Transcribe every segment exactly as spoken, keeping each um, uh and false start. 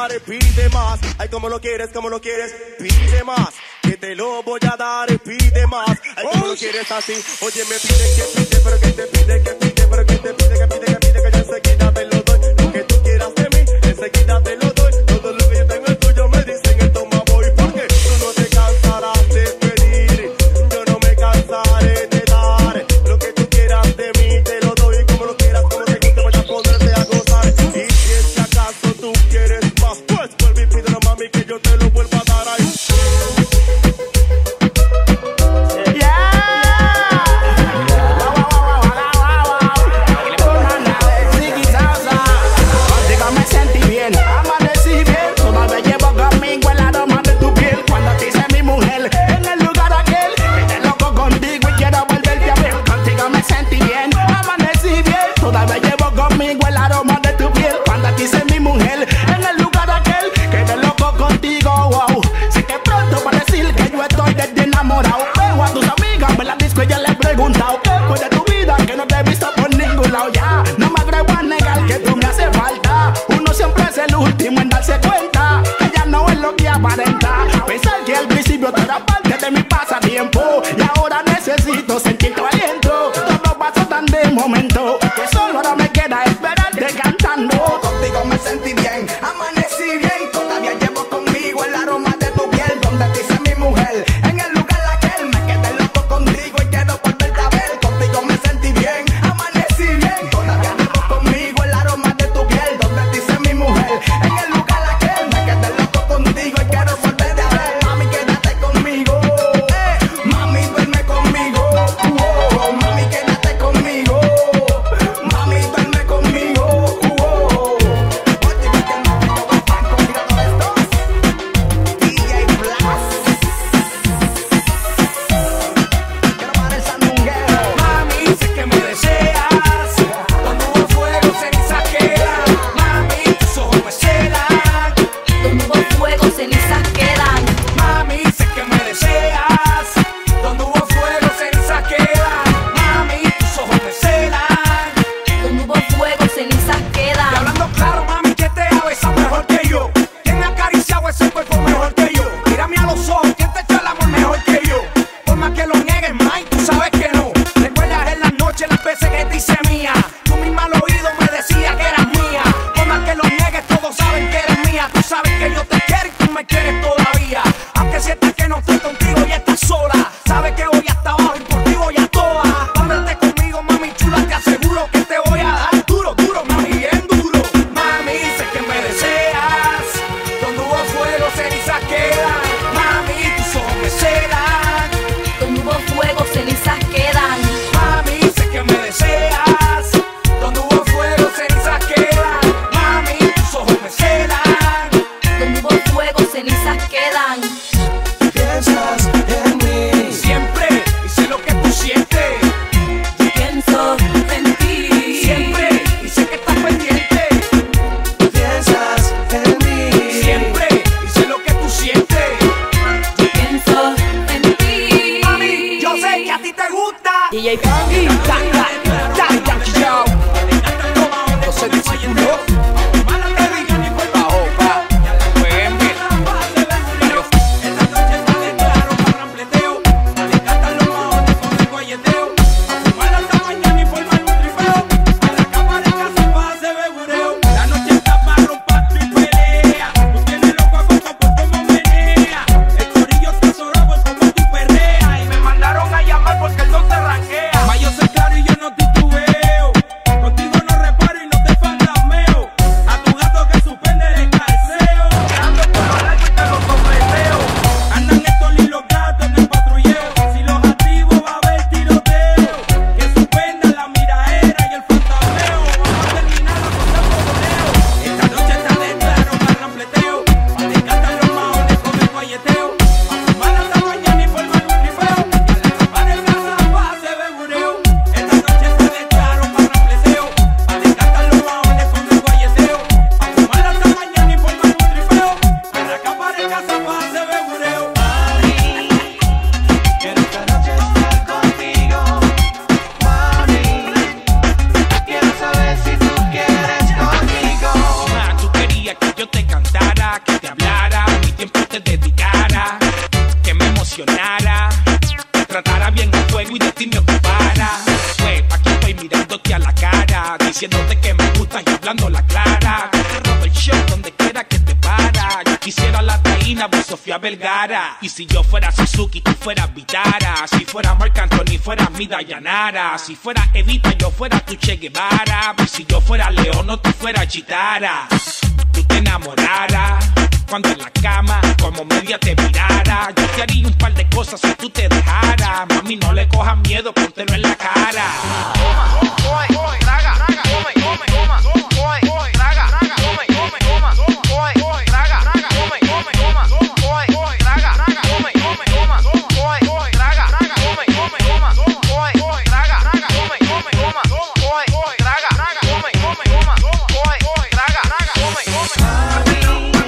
dar, pide más. Ay, como lo quieres, como lo quieres, pide más. Que te lo voy a dar, pide más. Ay, como lo quieres así. Oye, me pide que pide, pero que te pide, que pide, pero que te pide, que pide, que pide, que yo enseguida te lo doy. Lo que tú quieras de mí, enseguida te lo doy. Todo lo que yo tengo es tuyo, me dicen el toma voy. Porque tú no te cansarás de pedir, yo no me cansaré de dar. Lo que tú quieras de mí, te lo doy. Como lo quieras, como te guste, voy a ponerte a gozar. Y si es que acaso tú quieres más, pues vuelve y pídelo, mami, que yo te lo vuelvo a dar ahí. Pensar que al principio tú eras parte de mi pasatiempo y ahora necesito sentir tu aliento. Todo pasó tan de momento que solo ahora me queda esperarte cantando. Contigo me sentí bien, amanecí bien. Todavía llevo conmigo el aroma de tu piel. Donde te hice mi mujer, en el lugar aquel. Me quedé loco contigo y quiero volverte a ver. Contigo me sentí bien, amanecí bien. Todavía llevo conmigo el aroma de tu piel. Donde te hice mi mujer, en el lugar aquel. Me quedé loco contigo y quiero volverte a ver. Mami, quédate conmigo, eh. Mami, duerme conmigo, oh. Mami, quédate conmigo, mami, duerme conmigo, oh. Oye, que el mami no va a estar conmigo todos estos D J Blas. Quiero para el sandunguero. Mami, sé que me deseas. Cuando hubo fuego, cenizas quedan. Mami, tus ojos me celan. Donde hubo fuego, cenizas quedan. Mami, sé que me deseas. Donde hubo fuego, cenizas quedan. Mami, tus ojos me celan. Donde hubo fuego, cenizas Y quedan. hablando claro, mami, que te ha besado mejor que yo. ¿Quién me ha acariciado ese cuerpo mejor que yo? Mírame a los ojos, ¿quién te echa el amor mejor que yo? Por más que lo niegues, Mike, tú sabes que no. Recuerdas en las noches las veces que te hice mía. Tú misma al oído me decías que eras mía. Por más que lo niegues, todos saben que eres mía. Tú sabes que yo te quiero y tú me quieres todavía. Aunque sientas que no estoy contigo y estás sola. Sabes que voy hasta abajo y por ti voy a toa. Cuando estés conmigo, mami chula, te aseguro que te voy a dar duro, duro, mami, bien duro. Mami, sé que me deseas. Donde hubo fuego, cenizas quedan. Mami, tus ojos me celan. Donde hubo fuego, cenizas quedan. Mami, sé que me deseas. Donde hubo fuego, cenizas quedan. Mami, tus ojos me celan. Donde hubo fuego, cenizas quedan. Piensas en mí, Siempre, y sé lo que tú sientes. Pienso en ti. Siempre, y sé que estás pendiente. piensas en mí. Siempre, y sé lo que tú sientes. Pienso en ti. Mami, yo sé que a ti te gusta. D J Funky. Daddy Yankee, yo. Yo soy discípulo. Bajo, pa. Jueguen bien. La noche está para romper y pelea. Tú tienes loco a cosa por cómo menea. El corillo está sobrado por cómo tú perreas. Y me mandaron a llamar porque el don te ranquea. Ma, yo soy claro y yo no titubeo. Contigo no reparo y no te fantasmeo. fuego y de ti me ocupara. Pues aquí estoy mirándote a la cara, diciéndote que me gustas y hablando la clara. Que te robo el show donde quiera que te para. Yo quisiera la taína, vos Sofía Vergara. Y si yo fuera Suzuki, tú fueras Vitara. Si fuera Marc Anthony, fuera mi Dayanara. Si fuera Evita, yo fuera tu Che Guevara. Y si yo fuera León, no tú fueras Chitara. Tú te enamoraras cuando en la cama como media te mirara. Yo te haría un par de cosas si tú te dejaras. Mami, no le cojas miedo, póntelo en la cara. Toma, toma, traga, traga, come, come, toma, toma, traga, traga, come, come, toma, toma, traga, traga, come, come, toma, toma, traga, traga, come, come, toma, toma, traga, traga, come, come, toma, toma, traga, traga, come, come, toma, toma, traga, traga, come, come, toma, toma, traga, traga, come, come.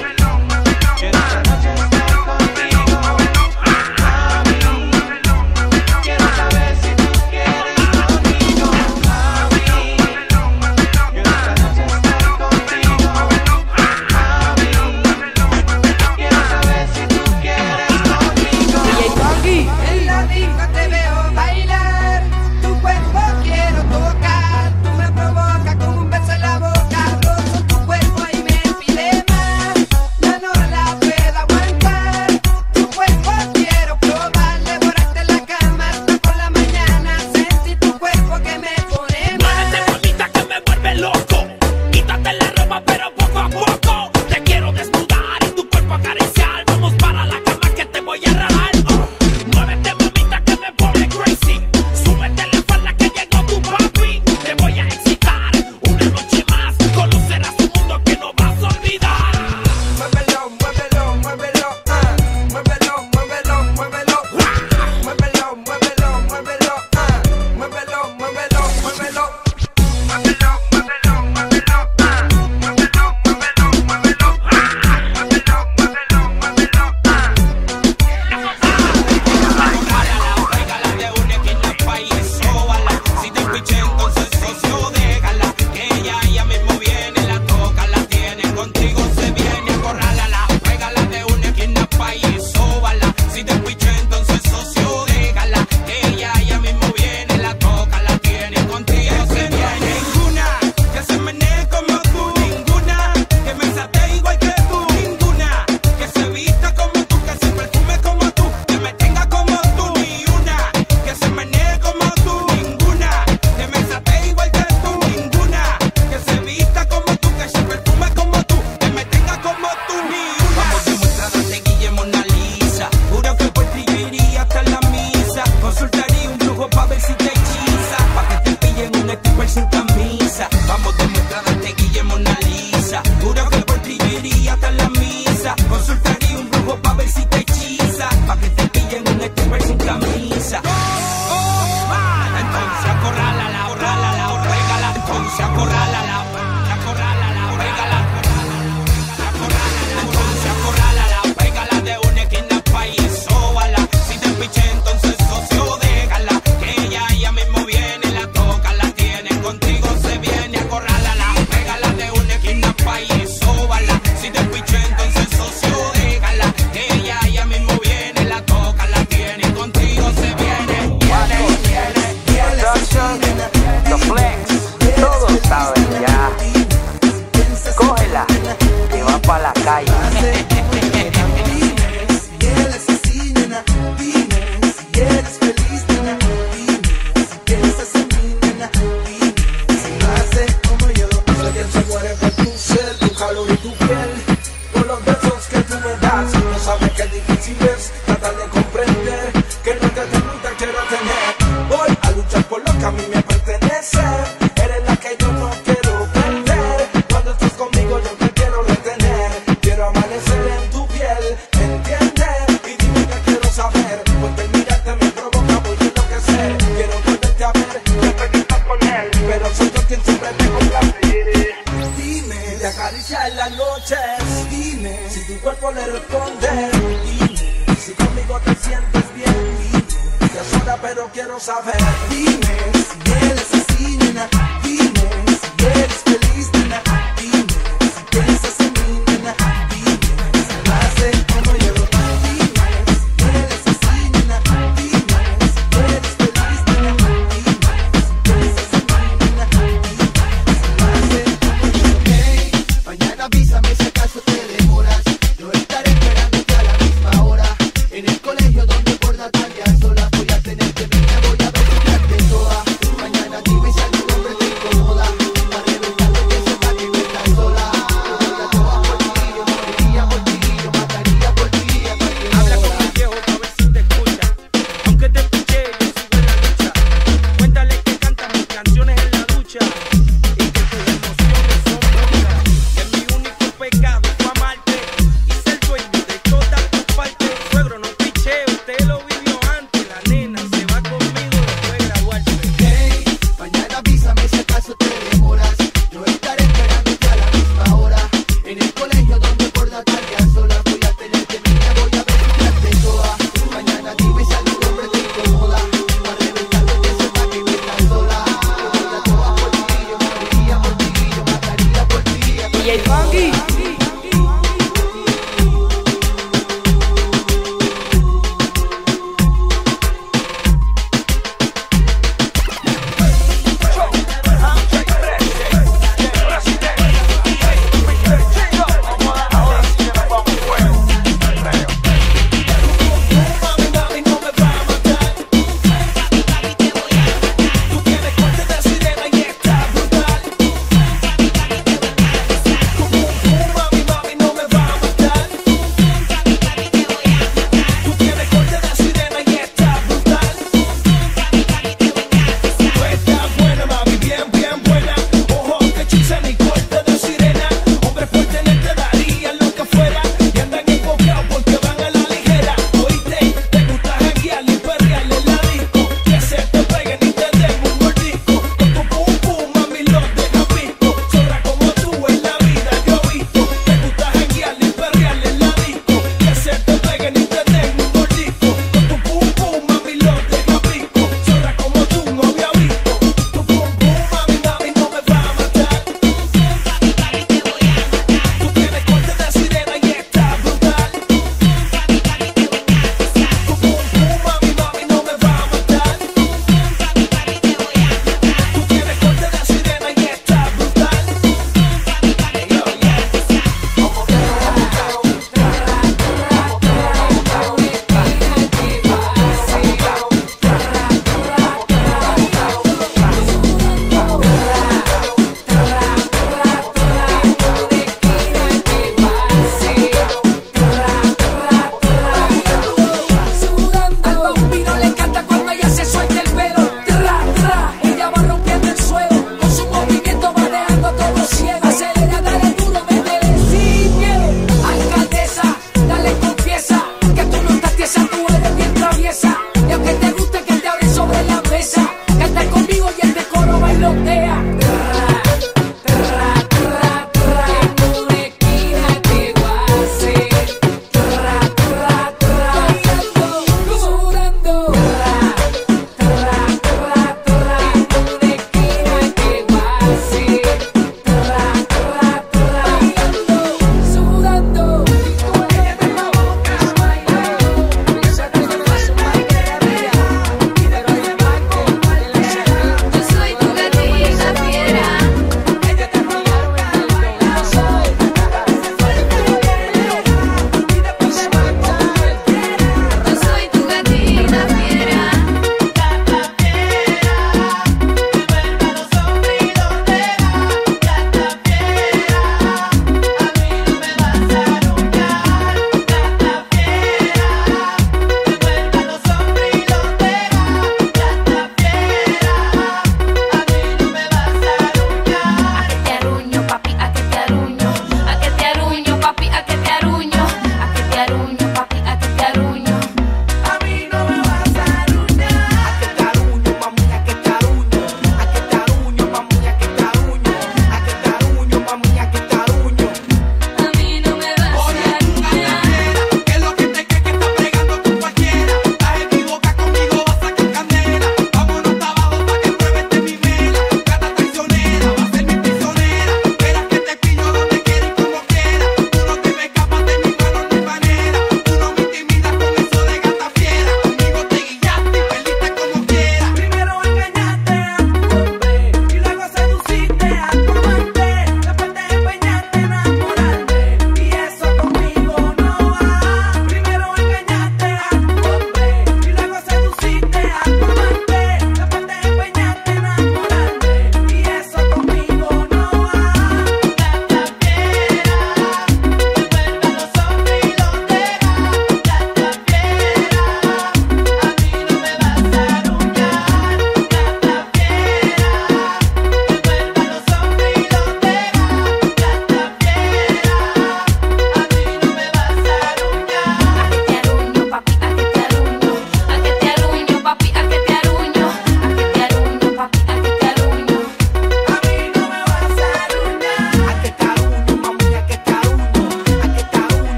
Feliz,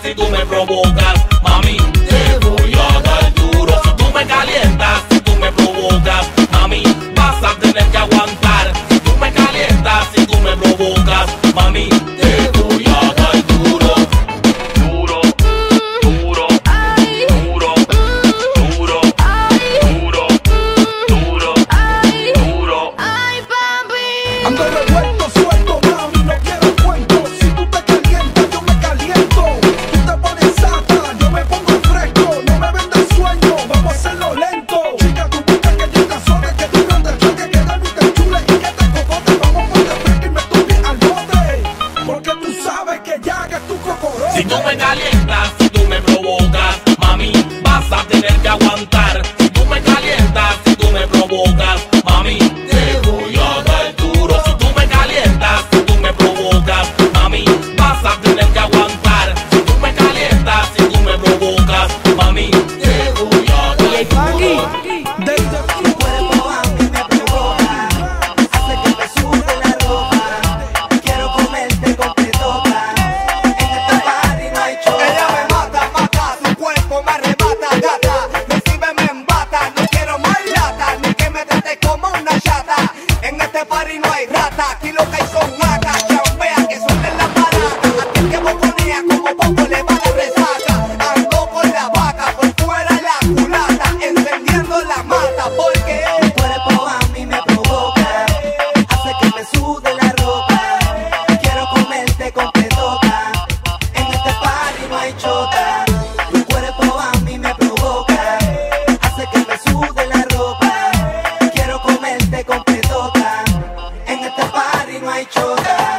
si tú me provocas, mami, te voy a dar duro. Si tú me calientas, si tú me provocas, mami, vas a tener que aguantar. Si tú me calientas, si tú me provocas, mami, te voy a dar duro. Duro, duro, duro, duro, duro, duro, duro. Ay, papi. Ando revuelto, suelto, mami, no quiero cuento. Si tú te calientas, yo me caliento. Tú te pones sata, yo me pongo fresco. No me vendas sueño, vamos a hacerlo lento. Chica, tú buscas que yo te azote, que tú no te choques, que Dani te chule y que te cocote. Vamos por de frente y me tuve al bote. Porque tú sabes que ya que tu cocorote. Si tú me calientas, si tú me provocas, mami, vas a tener que aguantar. Si tú me calientas, si tú me provocas, mami, te voy a dar duro. Si tú me calientas, si tú me provocas, mami, vas a tener que aguantar. Si tú me calientas, si tú me provocas, mami, te voy a dar duro. Desde Tu cuerpo a mí me provoca, hace que me sude la ropa. Quiero comerte completota. En este party no hay choca. ella me mata, mata, su cuerpo me arrebata, gata. Recibe, me embata, no quiero más lata, ni que me trate como una chata. En este party no hay rata, aquí lo que hay son gatas. Chambea que suenen las baratas, aquel que boconea como poco le va la resaca. Ando con la vaca, por fuera la culata, encendiendo la mata, porque Tu cuerpo a mí me provoca, hace que me sude la ropa. Quiero comerte completota. En este party no hay choca. Tu cuerpo a mí me provoca, hace que me sude la ropa. Quiero comerte completota. En este party no hay choca.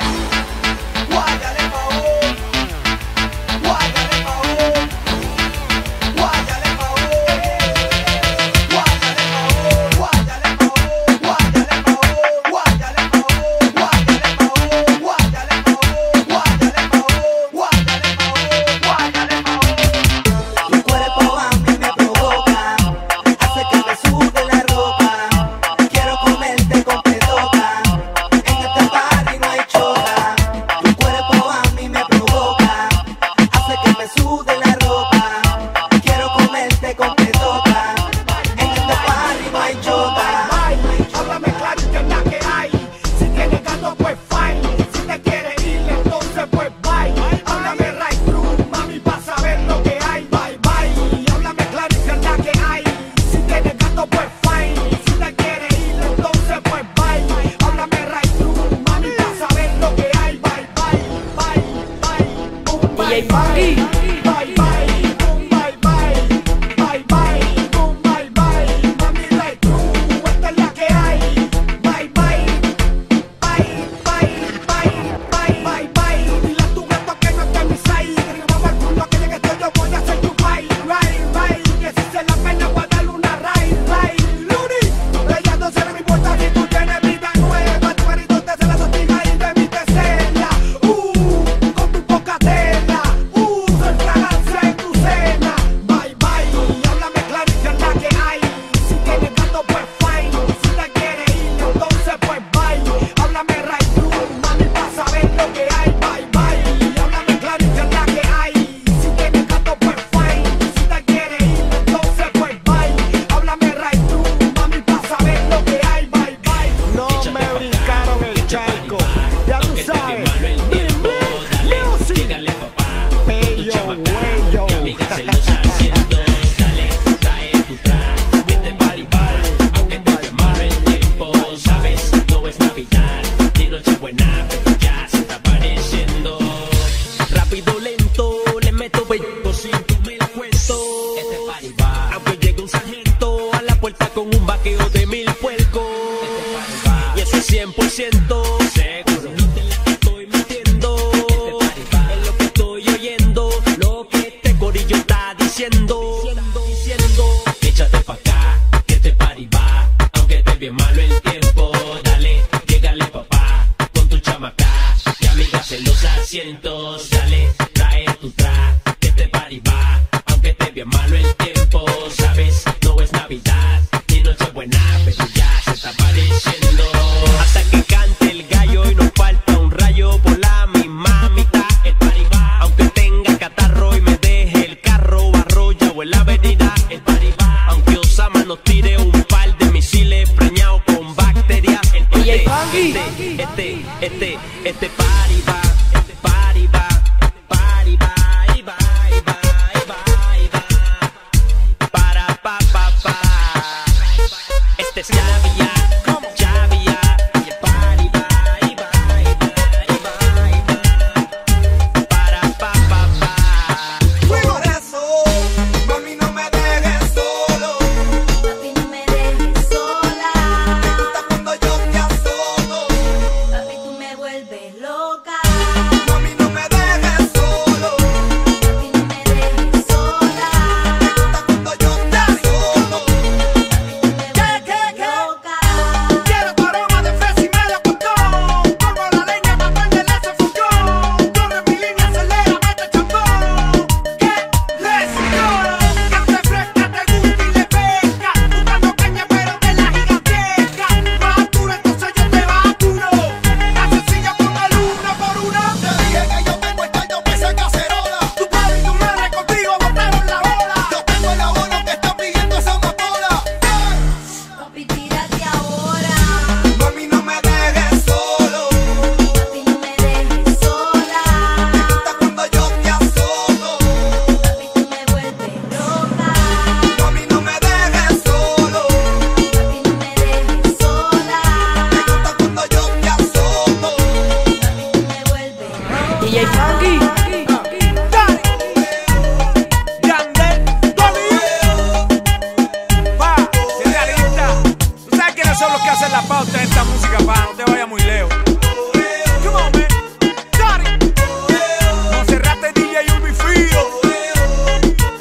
guáyale maón, guáyale maón, guáyale maón, guáyale maón, guáyale maón, guáyale maón, guáyale maón, guáyale maón, guáyale maón, guáyale maón, guáyale maón. Tu cuerpo a mí me provoca, hace que me sude la ropa. Quiero comerte completota. En este party no hay choca. Tu cuerpo a mí me provoca, hace que me sude la ropa. Quiero comerte completota. En este party no hay choca. Háblame claro que es la que hay. Si tienes gato, pues fine. Si te quieres ir, entonces pues bye. Háblame right through, mami, pa' saber lo que hay. Bye, bye. Háblame claro que es la que hay. Si tienes gato, pues fine. Si te quieres ir, entonces pues bye. Háblame right through, mami, pa' saber lo que hay. Bye, bye, bye, bye. Boom, bye, bye. Bye, bye. Boom, bye, bye. Bye, bye. Boom, bye, bye. Mami, right through, esta es la que hay. Bye, bye. Bye, bye, bye, bye, bye, bye. Dile a tu gato que no esté mi side. Que vamos al mundo, que llegue esto, yo voy a hacer tu bye. Right, right. Que si se la pena voy a darle una ride, right. Looney, ella no será mi puerta si tú tienes vida nueva. Tu perito te se la sostiga y de mí te cela. Uh, con tu poca tela. Uh, soy fragancia en tu cena. Bye, bye. Háblame claro que es la que hay. Si tienes gato, pues fine. Si te quieres ir, entonces pues bye. Háblame right through, mami, pa' saber lo que hay. Bye, bye. Háblame claro que es la que hay. Si tienes gato, pues fine. Si te quieres ir, entonces pues bye. Háblame right through, mami, pa' saber lo que hay. Bye, bye. No me brincaron el charco. Ya tú sabes. Blim, blim, music. Bello, huello. Rápido, lento, le meto bello si tú me la cuento. Aunque llegue un sargento a la puerta con un vaqueo de mil puercos. Y eso es cien por ciento seguro. No te la estoy mintiendo. Es lo que estoy oyendo, lo que este corillo está diciendo. Échate pa' acá, que este party va. Aunque esté bien malo el tiempo, dale, llégale papá, con tu chamaca. Y amigas en los asientos, dale, trae tu tra, que este party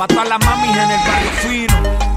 Pa' todas las mamis en el barrio fino.